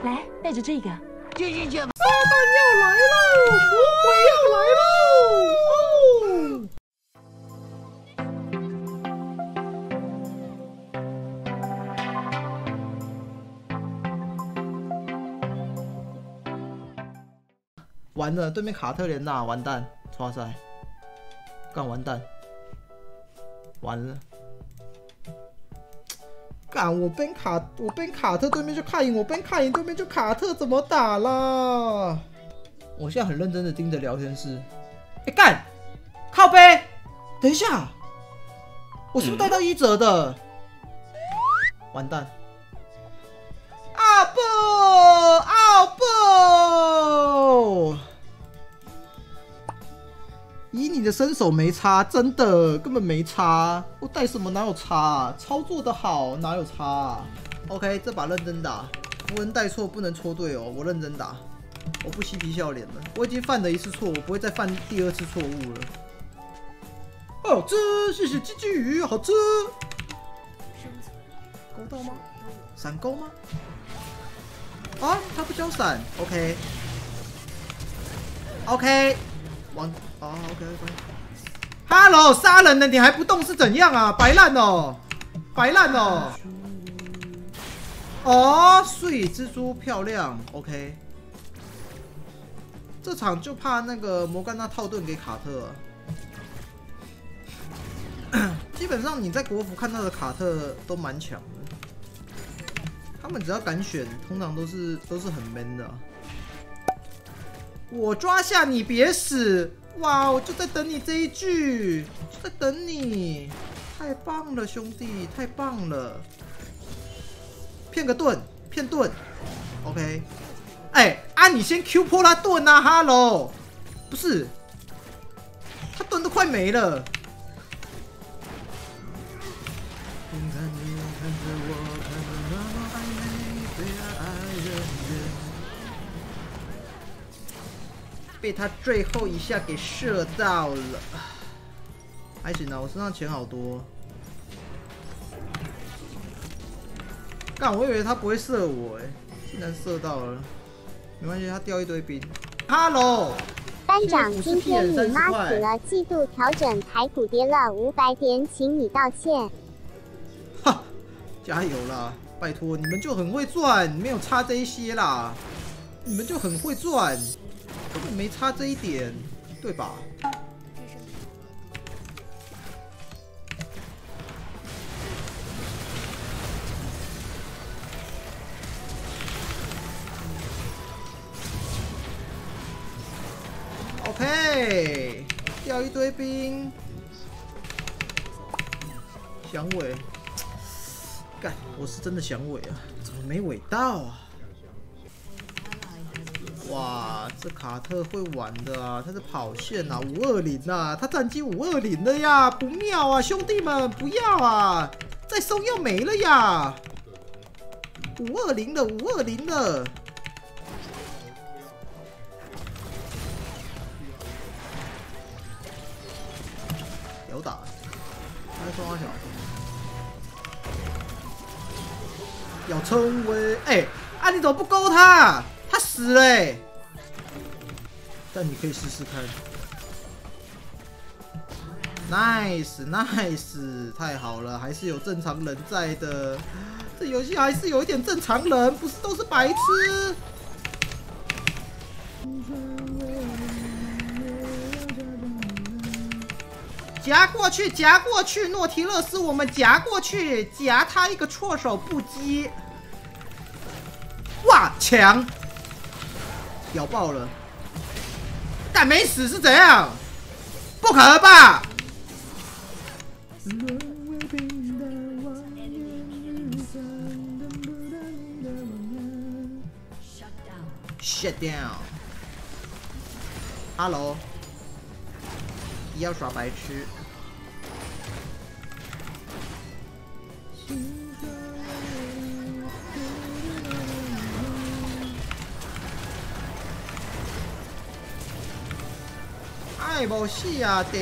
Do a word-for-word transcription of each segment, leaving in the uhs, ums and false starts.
来，带着这个。 进进去。撒旦要来喽！魔鬼要来喽！哦。完了，对面卡特莲娜，完蛋，哇塞，干完蛋，完了。 干！我边卡，我边卡特对面就卡赢，我边卡赢对面就卡特，怎么打啦？我现在很认真的盯着聊天室。哎、欸、干！靠背！等一下，我是不是带到一折的？嗯、完蛋！啊不！啊不！以你的身手没差，真的根本没差。我带什么哪有差、啊？操作的好哪有差、啊、？OK， 这把认真打，符文带错不能戳队友，我认真打，我不嬉皮笑脸了。我已经犯了一次错，我不会再犯第二次错误了。好吃，谢谢鸡鸡鱼，好吃。勾到吗？闪勾吗？啊，他不交闪 ，OK，OK，、OK OK 王哦 ，OK OK。Hello， 杀人了，你还不动是怎样啊？白烂哦，白烂哦。哦，碎蜘蛛漂亮 ，OK。这场就怕那个摩甘娜套盾给卡特、啊。基本上你在国服看到的卡特都蛮强的，他们只要敢选，通常都是都是很 man 的、啊。 我抓下你别死！哇，我就在等你这一句，就在等你，太棒了，兄弟，太棒了！骗个盾，骗盾 ，OK。哎、欸，啊，你先 Q 破他盾啊 ，Hello， 不是，他盾都快没了。被他最后一下给射到了，还行啊，我身上钱好多。干，我以为他不会射我、欸，哎，竟然射到了。没关系，他掉一堆兵。Hello， 班长，今天你妈死了，季度调整台股跌了五百点，请你道歉。 哈，加油啦！拜托，你们就很会赚，没有差这一些啦，你们就很会赚。 根本没差这一点，对吧？OK， 掉一堆兵，响尾，干，我是真的响尾啊，怎么没尾到啊？ 哇，这卡特会玩的啊！他是跑线啊，五二零啊，他战绩五二零了呀，不妙啊，兄弟们不要啊！再送要没了呀，五二零了，五二零了。有打，他在双花小，要成为哎、欸、啊！你怎么不勾他？ 他死了、欸，但你可以试试看。Nice Nice， 太好了，还是有正常人在的。这游戏还是有一点正常人，不是都是白痴。夹过去，夹过去，诺提勒斯，我们夹过去，夹他一个措手不及。哇，强！ 咬爆了，但没死是怎样？不可能吧 ？Shut down。Hello， 你要耍白痴？哎，无死啊！屌！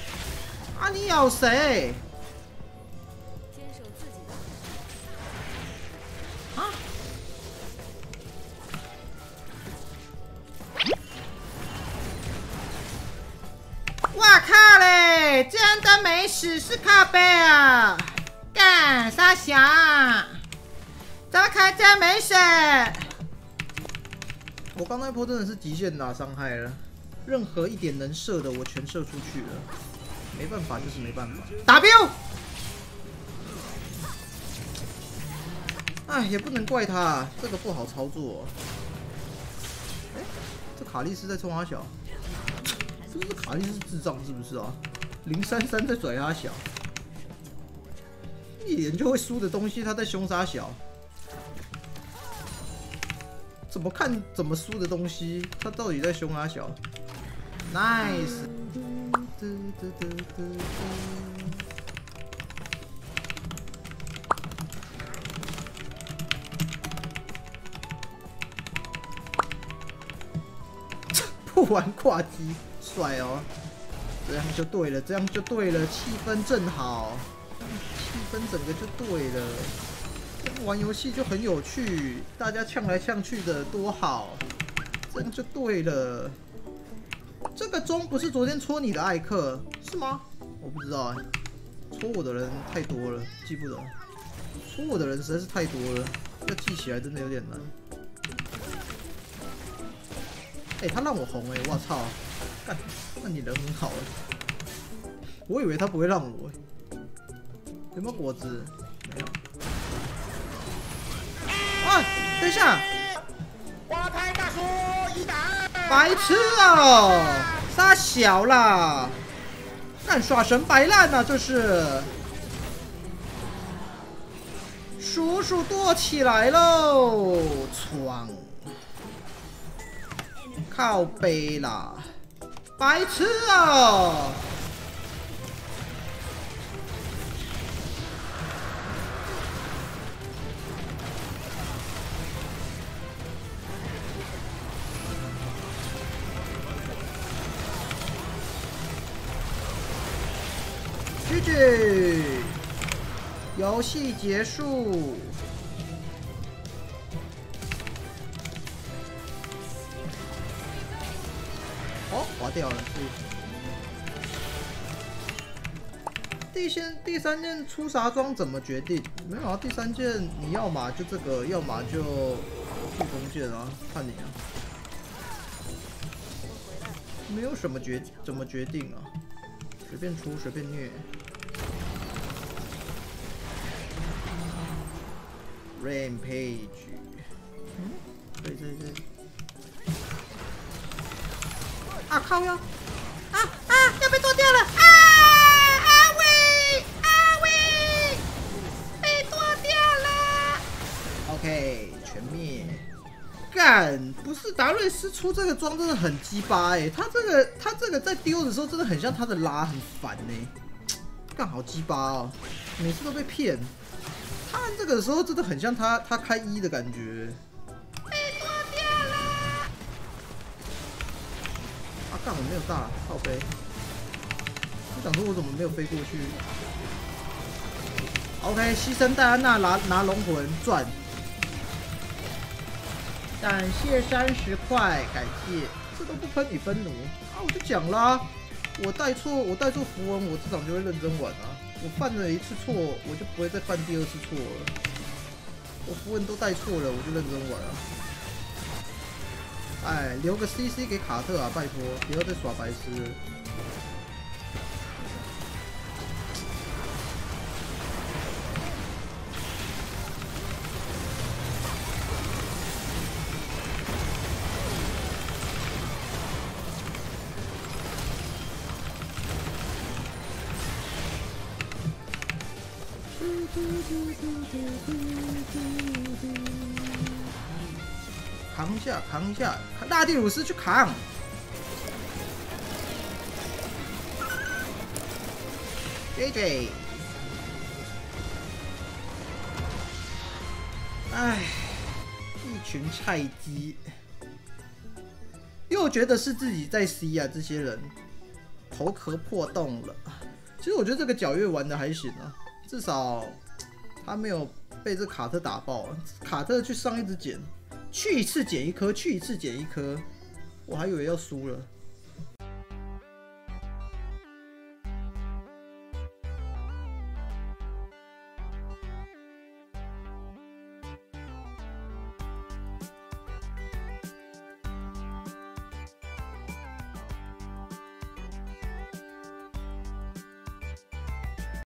啊，你咬谁？ 背，真的没死是靠背啊！干傻小，怎么可能真没死？我刚那一波真的是极限打伤害了，任何一点能射的我全射出去了，没办法就是没办法。W， 哎，也不能怪他，这个不好操作。哎、欸，这卡莉丝在冲他小，是不是卡莉丝智障是不是啊？零三三在拽他小，一眼就会输的东西，他在凶杀小。怎么看怎么输的东西，他到底在凶他小 ？Nice。不玩跨机，帅哦！这样就对了，这样就对了，气氛正好，气氛整个就对了。这样玩游戏就很有趣，大家呛来呛去的多好，这样就对了。这个钟不是昨天戳你的艾克是吗？我不知道哎、欸，戳我的人太多了，记不得。戳我的人实在是太多了，要记起来真的有点难。哎、欸，他让我红哎、欸，我操！干，那你人很好哎、欸，我以为他不会让我、欸。有没有果子？没有。啊！等一下！ 花牌大叔一打二！ 白痴哦！杀小啦！干耍神白烂啊！这是！叔叔剁起来喽！闯！靠背啦！白痴哦！G G， 游戏结束。哦，滑掉了。第三第三件出啥装怎么决定？没有啊，第三件你要嘛就这个，要么就助攻剑啊，看你啊。没有什么决怎么决定啊，随便出随便虐。Rampage， 嗯，对对对。啊靠呀！啊啊，要被剁掉了！啊阿伟阿伟被剁掉了。OK， 全灭。干，不是达瑞斯出这个装真的很鸡巴哎，他这个他这个在丢的时候真的很像他的拉，很烦哎、欸。干好鸡巴哦，每次都被骗。他按这个的时候真的很像他他开一的感觉。被剁掉了。啊干，我没有大靠背。我想说我怎么没有飞过去 ？OK， 牺牲戴安娜拿拿龙魂赚。感谢三十块，感谢，这都不喷你愤怒啊！我就讲啦，我带错，我带错符文，我这场就会认真玩啊！我犯了一次错，我就不会再犯第二次错了。我符文都带错了，我就认真玩啊！哎，留个 C C 给卡特啊，拜托，不要再耍白痴了。扛一下，扛一下，拉蒂鲁斯去扛。J J， 哎，一群菜鸡，又觉得是自己在 C 啊，这些人头壳破洞了。其实我觉得这个皎月玩的还行啊，至少他没有被这卡特打爆。卡特去上一直捡。去一次捡一颗，去一次捡一颗，我还以为要输了。